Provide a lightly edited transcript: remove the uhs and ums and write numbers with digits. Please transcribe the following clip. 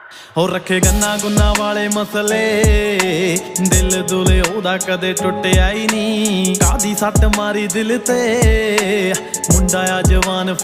हो रखे गन्ना गुन्ना वाले मसले, दिल दुले ओदा कदे टुटिया ही नहीं। कादी सट मारी दिल ते मुंडा आ जवान